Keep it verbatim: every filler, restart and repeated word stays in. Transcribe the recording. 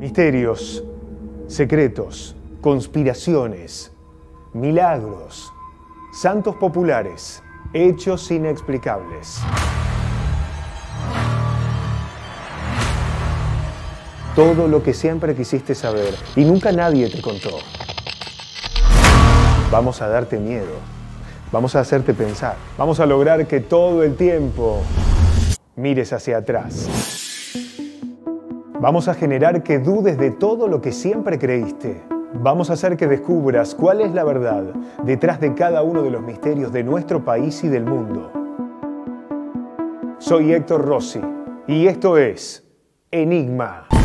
Misterios, secretos, conspiraciones, milagros, santos populares, hechos inexplicables. Todo lo que siempre quisiste saber y nunca nadie te contó. Vamos a darte miedo. Vamos a hacerte pensar. Vamos a lograr que todo el tiempo mires hacia atrás. Vamos a generar que dudes de todo lo que siempre creíste. Vamos a hacer que descubras cuál es la verdad detrás de cada uno de los misterios de nuestro país y del mundo. Soy Héctor Rossi y esto es Enigma.